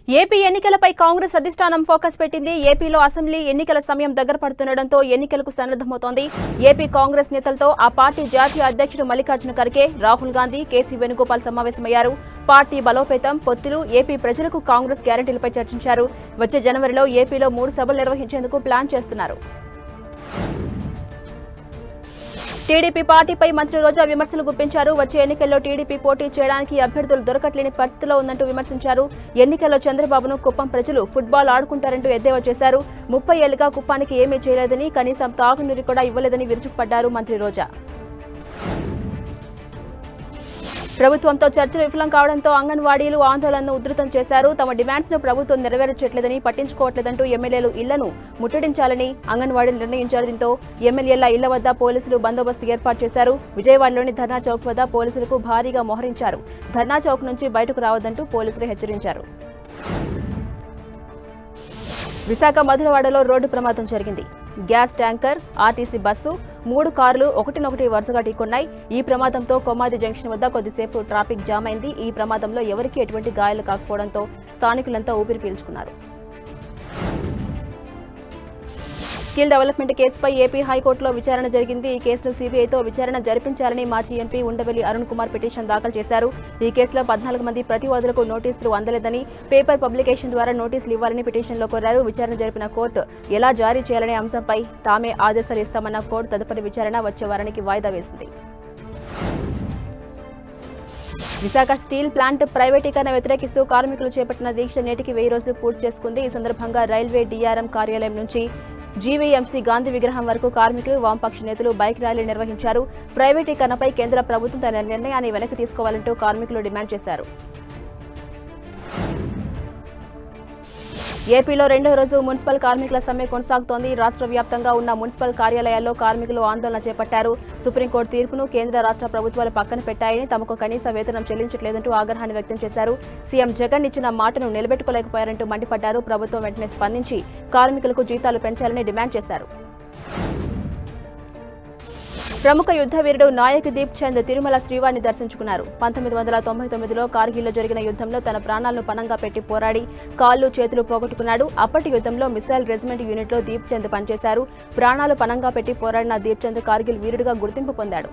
AP ఎన్నికలపై కాంగ్రెస్ అధిష్టానం focus పెట్టింది. ఏపీలో అసెంబ్లీ ఎన్నికల సమయం దగ్గర పడుతుండటంతో ఎన్నికలకు సన్నద్ధమవుతోంది. ఏపీ కాంగ్రెస్ నేతలతో ఆ పార్టీ జాతీయ అధ్యక్షుడు మల్లికార్జున ఖర్గే, రాహుల్ గాంధీ, కేసీ వేణుగోపాల్ సమావేశమయ్యారు. పార్టీ బలోపేతం, పొత్తులు, ఏపీ ప్రజలకు కాంగ్రెస్ గ్యారెంటీలపై చర్చించారు. వచ్చే జనవరిలో ఏపీలో 3 సభలు నిర్వహించేందుకు ప్లాన్ చేస్తున్నారు. టీడీపీ పార్టీపై మంత్రి రోజా విమర్శలు గుప్పించారు. వచ్చే ఎన్నికల్లో టీడీపీ పోటీ చేయడానికి అభ్యర్థులు దొరకట్లేని పరిస్థితిలో ఉందంటూ విమర్శించారు. ఎన్నికల్లో చంద్రబాబును కుప్పం ప్రజలు ఫుట్బాల్ ఆడుకుంటారంటూ ఎద్దేవా చేశారు. 30 ఏళ్లుగా కుప్పానికి ఏమీ చేయలేదని, కనీసం తాగునీరు కూడా ఇవ్వలేదని విరుచుకుపడ్డారు మంత్రి రోజా. ప్రభుత్వంతో చర్చలు విఫలం కావడంతో అంగన్వాడీలు ఆందోళనను ఉధృతం చేశారు. తమ డిమాండ్స్ ను ప్రభుత్వం నెరవేర్చట్లేదని, పట్టించుకోవట్లేదంటూ ఎమ్మెల్యేలు ఇళ్లను ముట్టడించాలని అంగన్వాడీలు నిర్ణయించారు. దీంతో ఎమ్మెల్యేల ఇళ్ల వద్ద పోలీసులు బందోబస్తు ఏర్పాటు చేశారు. విజయవాడలోని ధర్నా చౌక్ వద్ద పోలీసులకు భారీగా మోహరించారు. ధర్నా చౌక్ నుంచి బయటకు రావద్దంటూ పోలీసులు హెచ్చరించారు. విశాఖ మధురవాడలో రోడ్డు ప్రమాదం జరిగింది. గ్యాస్ ట్యాంకర్, ఆర్టీసీ బస్సు, 3 కార్లు ఒకటినొకటి వరుసగా ఢీకొన్నాయి. ఈ ప్రమాదంతో కొమ్మాది జంక్షన్ వద్ద కొద్దిసేపు ట్రాఫిక్ జామ్ అయింది. ఈ ప్రమాదంలో ఎవరికీ ఎటువంటి గాయాలు కాకపోవడంతో స్థానికులంతా ఊపిరి పీల్చుకున్నారు. స్కిల్ డెవలప్మెంట్ కేసుపై ఏపీ హైకోర్టులో విచారణ జరిగింది. ఈ కేసులో సీబీఐతో విచారణ జరిపించాలని మాజీ ఎంపీ ఉండవెల్లి అరుణ్ కుమార్ పిటిషన్ దాఖలు చేశారు. ఈ కేసులో 14 మంది ప్రతివాదులకు నోటీసులు అందలేదని, పేపర్ పబ్లికేషన్ ద్వారా నోటీసులు ఇవ్వాలని పిటిషన్లో కోరారు. విచారణ జరిపిన కోర్టు ఎలా జారీ చేయాలనే అంశంపై తామే ఆదేశాలు ఇస్తామన్న కోర్టు తదుపరి విచారణ వచ్చే వారానికి వాయిదా వేసింది. విశాఖ స్టీల్ ప్లాంట్ ప్రైవేటీకరణ వ్యతిరేకిస్తూ కార్మికులు చేపట్టిన దీక్ష నేటికి 1000 రోజులు పూర్తి చేసుకుంది. ఈ సందర్భంగా రైల్వే డీఆర్ఎం కార్యాలయం నుంచి జీవీఎంసీ గాంధీ విగ్రహం వరకు కార్మికులు, వామపక్ష నేతలు బైక్ ర్యాలీ నిర్వహించారు. ప్రైవేటీకరణపై కేంద్ర ప్రభుత్వం తన నిర్ణయాన్ని వెనక్కి తీసుకోవాలంటూ కార్మికులు డిమాండ్ చేశారు. ఏపీలో 2వ రోజు మున్సిపల్ కార్మికుల సమ్మె కొనసాగుతోంది. రాష్ట్ర వ్యాప్తంగా ఉన్న మున్సిపల్ కార్యాలయాల్లో కార్మికులు ఆందోళన చేపట్టారు. సుప్రీంకోర్టు తీర్పును కేంద్ర రాష్ట్ర ప్రభుత్వాలు పక్కన పెట్టాయని, తమకు కనీస వేతనం చెల్లించట్లేదంటూ ఆగ్రహాన్ని వ్యక్తం చేశారు. సీఎం జగన్ ఇచ్చిన మాటను నిలబెట్టుకోలేకపోయారంటూ మండిపడ్డారు. ప్రభుత్వం వెంటనే స్పందించి కార్మికులకు జీతాలు పెంచాలని డిమాండ్ చేశారు. ప్రముఖ యుద్ధ వీరుడు నాయక్ దీప్ చంద్ తిరుమల శ్రీవారిని దర్శించుకున్నారు. 1999లో కార్గిల్లో జరిగిన యుద్ధంలో తన ప్రాణాలను పణంగా పెట్టి పోరాడి కాళ్లు చేతులు పోగొట్టుకున్నాడు. అప్పటి యుద్ధంలో మిసైల్ రెజిమెంట్ యూనిట్లో దీప్ చంద్ పనిచేశారు. ప్రాణాలు పణంగా పెట్టి పోరాడిన దీప్ చంద్ కార్గిల్ వీరుడిగా గుర్తింపు పొందాడు.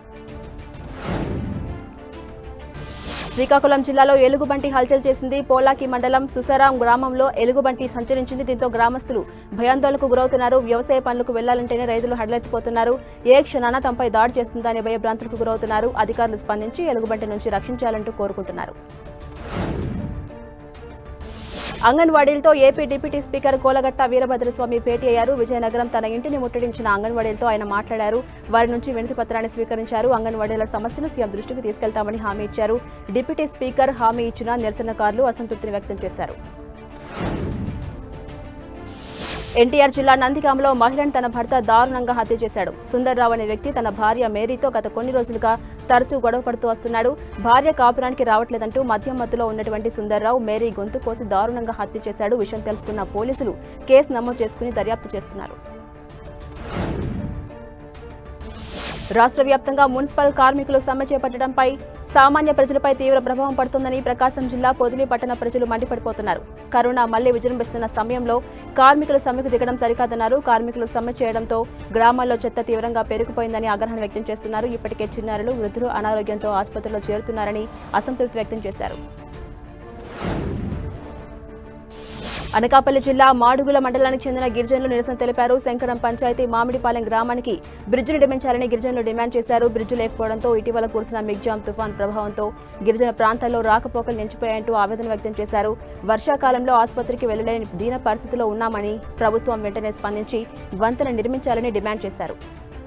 శ్రీకాకుళం జిల్లాలో ఎలుగుబంటి హల్చల్ చేసింది. పోలాకి మండలం సుసరాం గ్రామంలో ఎలుగుబంటి సంచరించింది. దీంతో గ్రామస్తులు భయాందోళనకు గురవుతున్నారు. వ్యవసాయ పనులకు వెళ్లాలంటేనే రైతులు హడలెత్తిపోతున్నారు. ఏ క్షణాన తమపై దాడి చేస్తుందని భయభ్రాంతులకు గురవుతున్నారు. అధికారులు స్పందించి ఎలుగుబంటి నుంచి రక్షించాలంటూ కోరుకుంటున్నారు. అంగన్వాడీలతో AP deputy speaker Kolagatla Veerabhadraswamy భేటీ అయ్యారు. విజయనగరం తన ఇంటిని ముట్టడించిన అంగన్వాడీలతో ఆయన మాట్లాడారు. వారి నుంచి వినతి పత్రాన్ని స్వీకరించారు. అంగన్వాడీల సమస్యను సీఎం దృష్టికి తీసుకెళ్తామని హామీ ఇచ్చారు. డిప్యూటీ స్పీకర్ హామీ ఇచ్చినా నిరసనకారులు అసంతృప్తిని వ్యక్తం చేశారు. ఎన్టీఆర్ జిల్లా నందిగామలో మహిళను తన భర్త దారుణంగా హత్య చేశాడు. సుందర్రావు అనే వ్యక్తి తన భార్య మేరీతో గత కొన్ని రోజులుగా తరచూ గొడవ పడుతూ వస్తున్నాడు. భార్య కాపురానికి రావట్లేదంటూ మద్యం మత్తులో ఉన్నటువంటి సుందర్రావు మేరీ గొంతు కోసి దారుణంగా హత్య చేశాడు. విషయం తెలుసుకున్న పోలీసులు కేసు నమోదు చేసుకుని దర్యాప్తు చేస్తున్నారు. రాష్ట్ర వ్యాప్తంగా మున్సిపల్ కార్మికులు సమ్మె చేపట్టడంపై సామాన్య ప్రజలపై తీవ్ర ప్రభావం పడుతుందని ప్రకాశం జిల్లా పొదిలి పట్టణ ప్రజలు మండిపడిపోతున్నారు. కరోనా మళ్లీ విజృంభిస్తున్న సమయంలో కార్మికులు సమ్మెకు దిగడం సరికాదన్నారు. కార్మికులు సమ్మె చేయడంతో గ్రామాల్లో చెత్త తీవ్రంగా పెరిగిపోయిందని ఆగ్రహం వ్యక్తం చేస్తున్నారు. ఇప్పటికే చిన్నారులు, వృద్ధులు అనారోగ్యంతో ఆసుపత్రిలో చేరుతున్నారని అసంతృప్తి వ్యక్తం చేశారు. అనకాపల్లి జిల్లా మాడుగుల మండలానికి చెందిన గిరిజనులు నిరసన తెలిపారు. శంకరం పంచాయతీ మామిడిపాలెం గ్రామానికి బ్రిడ్జ్ నిర్మించాలని గిరిజనులు డిమాండ్ చేశారు. బ్రిడ్జ్ లేకపోవడంతో ఇటీవల కురిసిన మిగ్జామ్ తుఫాన్ ప్రభావంతో గిరిజన ప్రాంతాల్లో రాకపోకలు నిలిచిపోయాయంటూ ఆవేదన వ్యక్తం చేశారు. వర్షాకాలంలో ఆసుపత్రికి వెళ్లలేని దీన పరిస్థితిలో ఉన్నామని, ప్రభుత్వం వెంటనే స్పందించి వంతెన నిర్మించాలని డిమాండ్ చేశారు.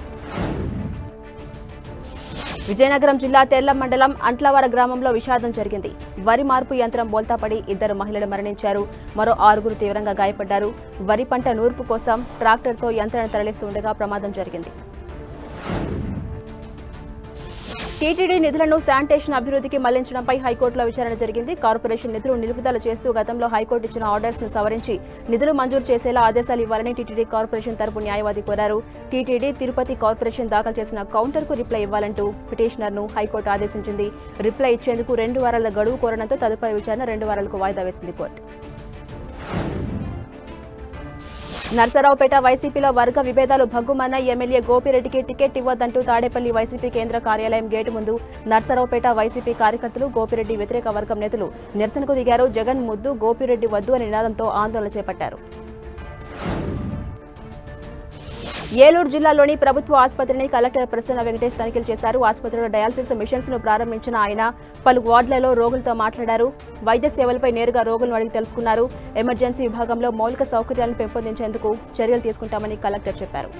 విజయనగరం జిల్లా తెర్లం మండలం అంట్లవార గ్రామంలో విషాదం జరిగింది. వరి మార్పు యంత్రం బోల్తాపడి 2 మహిళలు మరణించారు. మరో 6 తీవ్రంగా గాయపడ్డారు. వరి పంట నూర్పు కోసం ట్రాక్టర్తో యంత్రాన్ని తరలిస్తుండగా ప్రమాదం జరిగింది. టీటీడీ నిధులను శానిటేషన్ అభివృద్ధికి మళ్లించడంపై హైకోర్టులో విచారణ జరిగింది. కార్పొరేషన్ నిధులు నిలుపుదల చేస్తూ గతంలో హైకోర్టు ఇచ్చిన ఆర్డర్స్ ను సవరించి నిధులు మంజూరు చేసేలా ఆదేశాలు ఇవ్వాలని టీటీడీ కార్పొరేషన్ తరపు న్యాయవాది కోరారు. టీటీడీ తిరుపతి కార్పొరేషన్ దాఖలు చేసిన కౌంటర్కు రిప్లై ఇవ్వాలంటూ పిటిషనర్ను హైకోర్టు ఆదేశించింది. రిప్లై ఇచ్చేందుకు 2 వారాల గడువు కోరడంతో తదుపరి విచారణ 2 వారాలకు వాయిదా వేసింది కోర్టు. నర్సరావుపేట వైసీపీలో వర్గ విభేదాలు భగ్గుమన్న ఎమ్మెల్యే గోపిరెడ్డికి టికెట్ ఇవ్వద్దంటూ తాడేపల్లి వైసీపీ కేంద్ర కార్యాలయం గేటు ముందు నర్సరావుపేట వైసీపీ కార్యకర్తలు గోపిరెడ్డి వ్యతిరేక వర్గం నేతలు నిరసనకు దిగారు. జగన్ ముద్దు, గోపిరెడ్డి వద్దు అనే నినాదంతో ఆందోళన చేపట్టారు. ఏలూరు జిల్లాలోని ప్రభుత్వ ఆసుపత్రిని కలెక్టర్ ప్రసన్న వెంకటేష్ తనిఖీలు చేశారు. ఆసుపత్రిలో డయాలసిస్ మిషన్స్ ను ప్రారంభించిన ఆయన పలు వార్డులలో రోగులతో మాట్లాడారు. వైద్య సేవలపై నేరుగా రోగులను అడిగి తెలుసుకున్నారు. ఎమర్జెన్సీ విభాగంలో మౌలిక సౌకర్యాలను పెంపొందించేందుకు చర్యలు తీసుకుంటామని కలెక్టర్ చెప్పారు.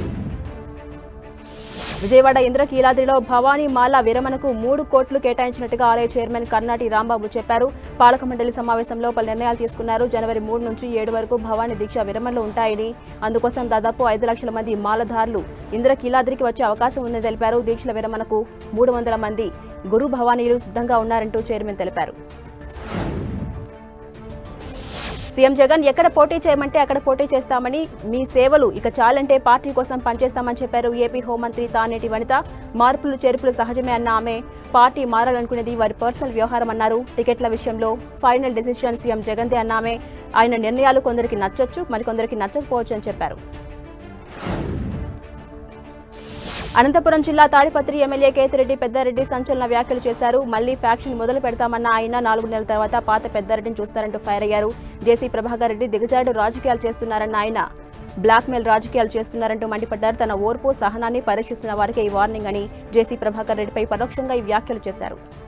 విజయవాడ ఇంద్రకీలాద్రిలో భవానీ మాల విరమణకు 3 కోట్లు కేటాయించినట్టుగా ఆలయ చైర్మన్ కర్నాటి రాంబాబు చెప్పారు. పాలక మండలి సమావేశంలో పలు నిర్ణయాలు తీసుకున్నారు. జనవరి 3 నుంచి 7 వరకు భవానీ దీక్ష విరమణలు ఉంటాయని, అందుకోసం దాదాపు 5 లక్షల మంది మాలధారులు ఇంద్రకీలాద్రికి వచ్చే అవకాశం ఉందని తెలిపారు. దీక్షల విరమణకు 300 మంది గురు భవానీలు సిద్ధంగా ఉన్నారంటూ చైర్మన్ తెలిపారు. సీఎం జగన్ ఎక్కడ పోటీ చేయమంటే అక్కడ పోటీ చేస్తామని, మీ సేవలు ఇక చాలంటే పార్టీ కోసం పనిచేస్తామని చెప్పారు. ఏపీ హోంమంత్రి తానేటి వనిత మార్పులు చేర్పులు సహజమే అన్న ఆమె పార్టీ మారాలనుకునేది వారి పర్సనల్ వ్యవహారం అన్నారు. టికెట్ల విషయంలో ఫైనల్ డెసిషన్ సీఎం జగన్దే అన్న ఆమె ఆయన నిర్ణయాలు కొందరికి నచ్చొచ్చు, మరికొందరికి నచ్చకపోవచ్చు అని చెప్పారు. అనంతపురం జిల్లా తాడిపత్రి ఎమ్మెల్యే కేతిరెడ్డి పెద్దారెడ్డి సంచలన వ్యాఖ్యలు చేశారు. మళ్లీ ఫ్యాక్షన్ మొదలు పెడతామన్న ఆయన 4 నెలల తర్వాత పాత పెద్దారెడ్డిని చూస్తారంటూ ఫైర్ అయ్యారు. జేసీ ప్రభాకర్ రెడ్డి దిగజాడు రాజకీయాలు చేస్తున్నారన్న ఆయన బ్లాక్మెయిల్ రాజకీయాలు చేస్తున్నారంటూ మండిపడ్డారు. తన ఓర్పు సహనాన్ని పరీక్షిస్తున్న వారికి ఈ వార్నింగ్ అని జేసీ ప్రభాకర్ రెడ్డిపై పరోక్షంగా ఈ వ్యాఖ్యలు చేశారు.